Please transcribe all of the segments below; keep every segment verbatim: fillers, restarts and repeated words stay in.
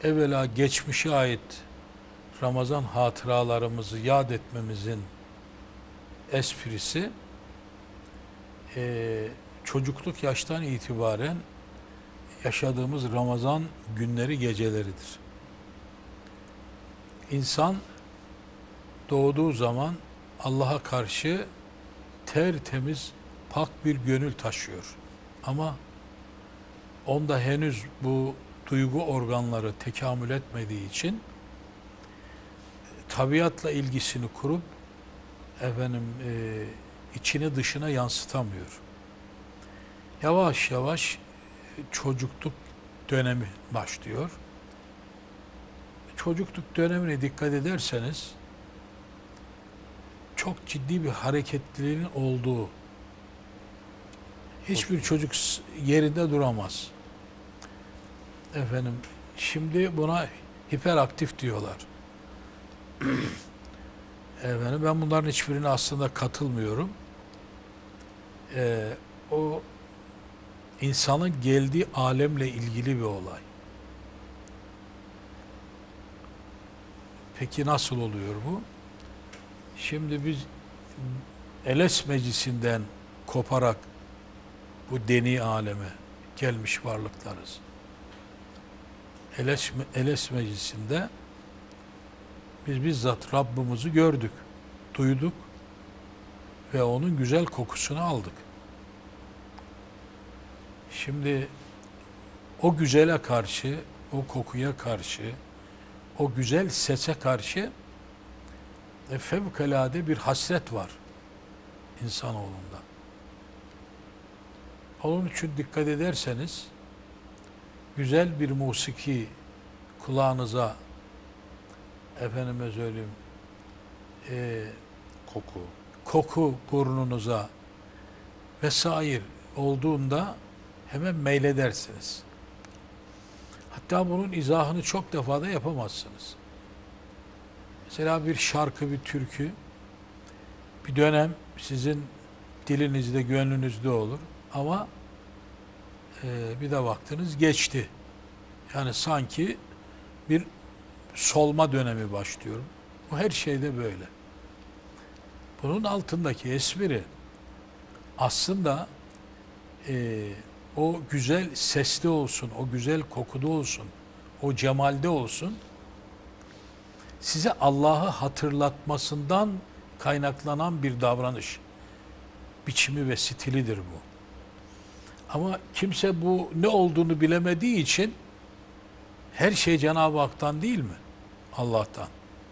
evvela geçmişe ait Ramazan hatıralarımızı yad etmemizin esprisi e, çocukluk yaştan itibaren yaşadığımız Ramazan günleri, geceleridir. İnsan doğduğu zaman Allah'a karşı tertemiz, pak bir gönül taşıyor. Ama onda henüz bu duygu organları tekamül etmediği için tabiatla ilgisini kurup efendim e, içini dışına yansıtamıyor. Yavaş yavaş çocukluk dönemi başlıyor. Çocukluk dönemine dikkat ederseniz çok ciddi bir hareketliliğin olduğu, hiçbir çocuk yerinde duramaz. Efendim şimdi buna hiperaktif diyorlar. Efendim ben bunların hiçbirine aslında katılmıyorum. Ee, o insanın geldiği alemle ilgili bir olay. Peki nasıl oluyor bu? Şimdi biz Eles meclisinden koparak bu deni aleme gelmiş varlıklarız. Eles, Eles meclisinde biz bizzat Rabbimizi gördük, duyduk ve onun güzel kokusunu aldık. Şimdi o güzele karşı, o kokuya karşı, o güzel sese karşı e, fevkalade bir hasret var insanoğlunda. Onun için dikkat ederseniz güzel bir musiki kulağınıza, efendime söyleyeyim, e, Koku. koku burnunuza vesaire olduğunda hemen meyledersiniz. Hatta bunun izahını çok defa da yapamazsınız. Mesela bir şarkı, bir türkü bir dönem sizin dilinizde, gönlünüzde olur ama e, bir de baktınız geçti. Yani sanki bir solma dönemi başlıyor. Bu her şeyde böyle. Bunun altındaki espri aslında e, o güzel sesli olsun, o güzel kokuda olsun, o cemalde olsun, size Allah'ı hatırlatmasından kaynaklanan bir davranış biçimi ve stilidir bu. Ama kimse bu ne olduğunu bilemediği için her şey Cenab-ı Hak'tan değil mi? Allah'tan.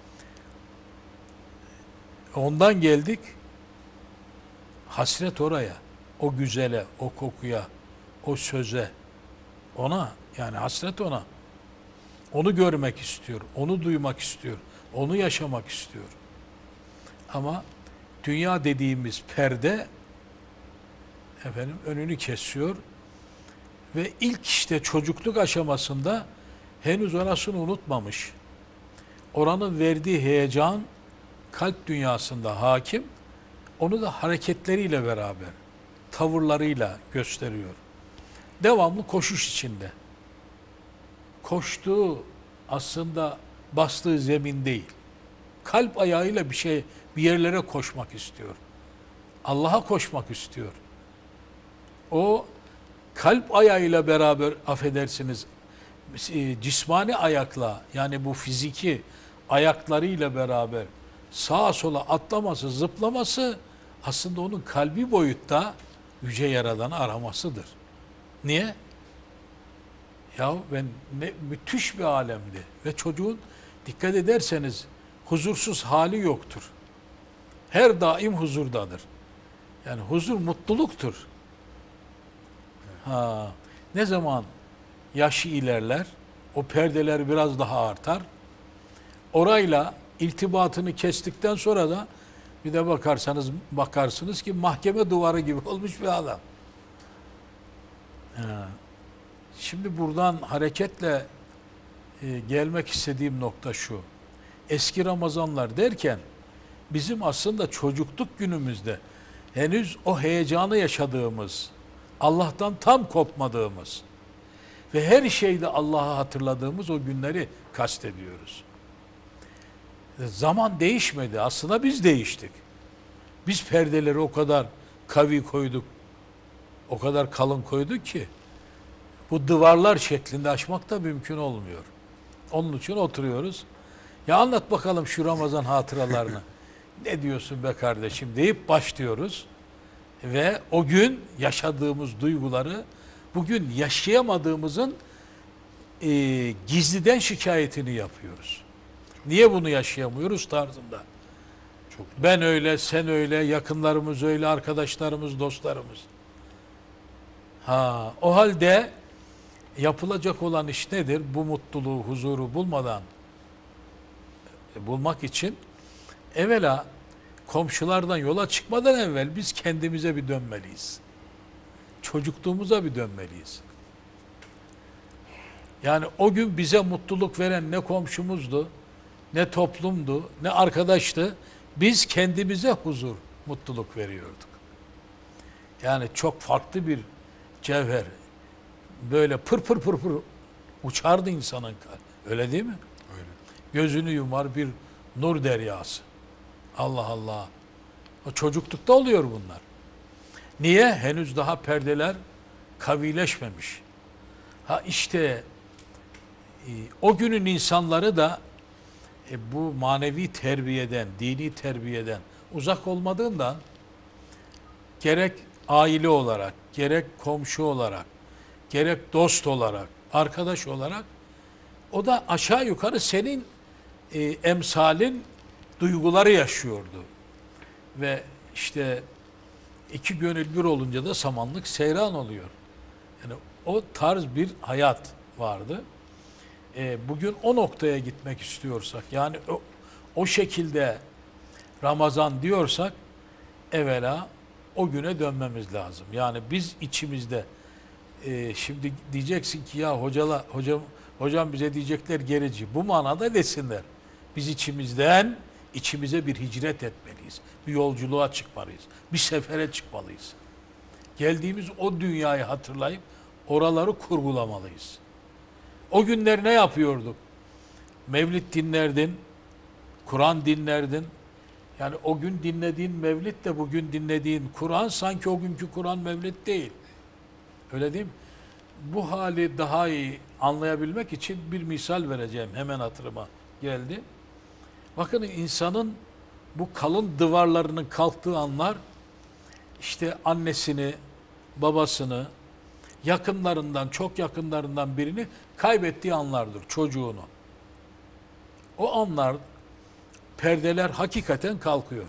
Ondan geldik, hasret oraya, o güzele, o kokuya, o söze, ona, yani hasret ona. Onu görmek istiyor, onu duymak istiyor, onu yaşamak istiyor. Ama dünya dediğimiz perde efendim önünü kesiyor ve ilk işte çocukluk aşamasında henüz orasını unutmamış. Oranın verdiği heyecan kalp dünyasında hakim, onu da hareketleriyle beraber, tavırlarıyla gösteriyor. Devamlı koşuş içinde. Koştuğu aslında bastığı zemin değil. Kalp ayağıyla bir şey, bir yerlere koşmak istiyor. Allah'a koşmak istiyor. O kalp ayağıyla beraber, affedersiniz, cismani ayakla, yani bu fiziki ayaklarıyla beraber sağa sola atlaması, zıplaması aslında onun kalbi boyutta Yüce Yaradan'ı aramasıdır. Niye? Ya ben ne müthiş bir alemdi ve çocuğun dikkat ederseniz huzursuz hali yoktur. Her daim huzurdadır. Yani huzur mutluluktur. Ha, ne zaman yaşı ilerler, o perdeler biraz daha artar. Orayla irtibatını kestikten sonra da bir de bakarsanız bakarsınız ki mahkeme duvarı gibi olmuş bir adam. Ha. Şimdi buradan hareketle e, gelmek istediğim nokta şu. Eski Ramazanlar derken bizim aslında çocukluk günümüzde henüz o heyecanı yaşadığımız, Allah'tan tam kopmadığımız Ve her şeyde Allah'ı hatırladığımız o günleri kastediyoruz. Zaman değişmedi. Aslında biz değiştik. Biz perdeleri o kadar kavi koyduk, o kadar kalın koyduk ki bu duvarlar şeklinde açmak da mümkün olmuyor. Onun için oturuyoruz. Ya anlat bakalım şu Ramazan hatıralarını. Ne diyorsun be kardeşim deyip başlıyoruz. Ve o gün yaşadığımız duyguları bugün yaşayamadığımızın e, gizliden şikayetini yapıyoruz. Niye bunu yaşayamıyoruz tarzında. Çok ben öyle, sen öyle, yakınlarımız öyle, arkadaşlarımız, dostlarımız. Ha, o halde yapılacak olan iş nedir? Bu mutluluğu, huzuru bulmadan e, bulmak için evvela komşulardan yola çıkmadan evvel biz kendimize bir dönmeliyiz. Çocukluğumuza bir dönmeliyiz. Yani o gün bize mutluluk veren ne komşumuzdu, ne toplumdu, ne arkadaştı. Biz kendimize huzur, mutluluk veriyorduk. Yani çok farklı bir cevher. Böyle pır pır pır pır uçardı insanın. Öyle değil mi? Öyle. Gözünü yumar bir nur deryası. Allah Allah. O çocuklukta oluyor bunlar. Niye? Henüz daha perdeler kavileşmemiş. Ha işte e, o günün insanları da e, bu manevi terbiyeden, dini terbiyeden uzak olmadığından gerek aile olarak, gerek komşu olarak, gerek dost olarak, arkadaş olarak o da aşağı yukarı senin e, emsalin duyguları yaşıyordu. Ve işte iki gönül bir olunca da samanlık seyran oluyor. Yani o tarz bir hayat vardı. E, bugün o noktaya gitmek istiyorsak, yani o, o şekilde Ramazan diyorsak, evvela o güne dönmemiz lazım. Yani biz içimizde, e, şimdi diyeceksin ki ya hocala, hocam, hocam bize diyecekler gerici. Bu manada desinler. Biz içimizden içimize bir hicret etmeliyiz. Bir yolculuğa çıkmalıyız. Bir sefere çıkmalıyız. Geldiğimiz o dünyayı hatırlayıp oraları kurgulamalıyız. O günler ne yapıyorduk? Mevlid dinlerdin, Kur'an dinlerdin. Yani o gün dinlediğin mevlid de bugün dinlediğin Kur'an sanki o günkü Kur'an mevlid değil. Öyle değil mi? Bu hali daha iyi anlayabilmek için bir misal vereceğim. Hemen hatırıma geldi. Bakın insanın bu kalın duvarlarının kalktığı anlar işte annesini, babasını, yakınlarından, çok yakınlarından birini kaybettiği anlardır, çocuğunu. O anlar perdeler hakikaten kalkıyor.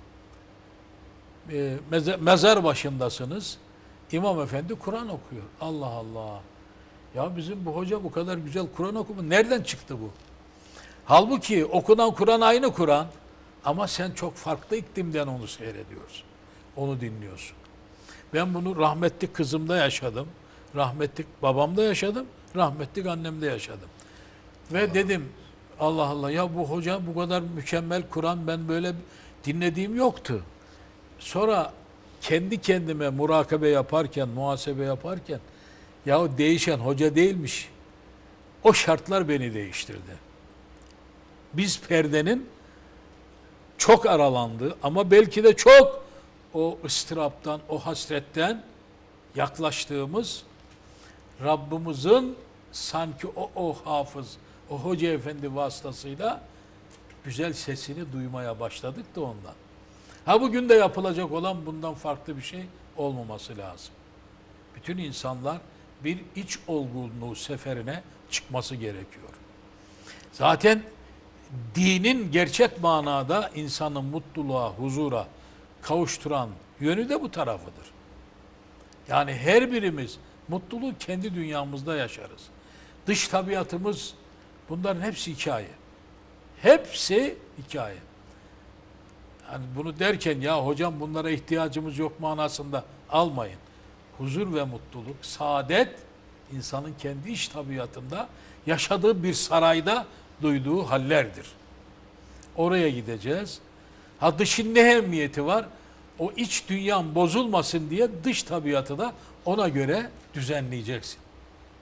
E, meze, mezar başındasınız. İmam Efendi Kur'an okuyor. Allah Allah. Ya bizim bu hoca bu kadar güzel Kur'an okumuş. Nereden çıktı bu? Halbuki okunan Kur'an aynı Kur'an. Ama sen çok farklı iklimden onu seyrediyorsun. Onu dinliyorsun. Ben bunu rahmetli kızımda yaşadım. Rahmetli babamda yaşadım. Rahmetli annemde yaşadım. Ve Allah dedim Allah Allah ya bu hoca bu kadar mükemmel Kur'an ben böyle dinlediğim yoktu. Sonra kendi kendime murakabe yaparken, muhasebe yaparken ya değişen hoca değilmiş. O şartlar beni değiştirdi. Biz perdenin çok aralandığı ama belki de çok o ıstıraptan, o hasretten yaklaştığımız Rabbimizin sanki o, o hafız, o hoca efendi vasıtasıyla güzel sesini duymaya başladık da ondan. Ha bugün de yapılacak olan bundan farklı bir şey olmaması lazım. Bütün insanlar bir iç olgunluğu seferine çıkması gerekiyor. Zaten dinin gerçek manada insanın mutluluğa, huzura kavuşturan yönü de bu tarafıdır. Yani her birimiz mutluluğu kendi dünyamızda yaşarız. Dış tabiatımız bunların hepsi hikaye. Hepsi hikaye. Yani bunu derken ya hocam bunlara ihtiyacımız yok manasında almayın. Huzur ve mutluluk, saadet insanın kendi iç tabiatında yaşadığı bir sarayda duyduğu hallerdir. Oraya gideceğiz. Ha dışın ne ehemmiyeti var? O iç dünyan bozulmasın diye dış tabiatı da ona göre düzenleyeceksin.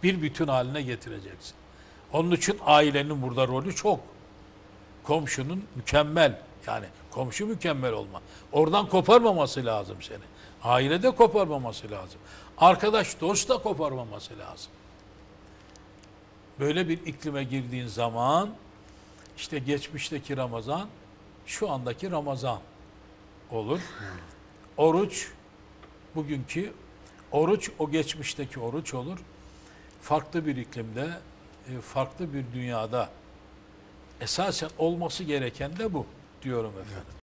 bir bütün haline getireceksin. Onun için ailenin burada rolü çok. Komşunun mükemmel, yani komşu mükemmel olma. Oradan koparmaması lazım seni. Ailede koparmaması lazım. Arkadaş, dost da koparmaması lazım. Böyle bir iklime girdiğin zaman işte geçmişteki Ramazan şu andaki Ramazan olur. Oruç bugünkü oruç o geçmişteki oruç olur. Farklı bir iklimde, e, farklı bir dünyada esasen olması gereken de bu diyorum efendim.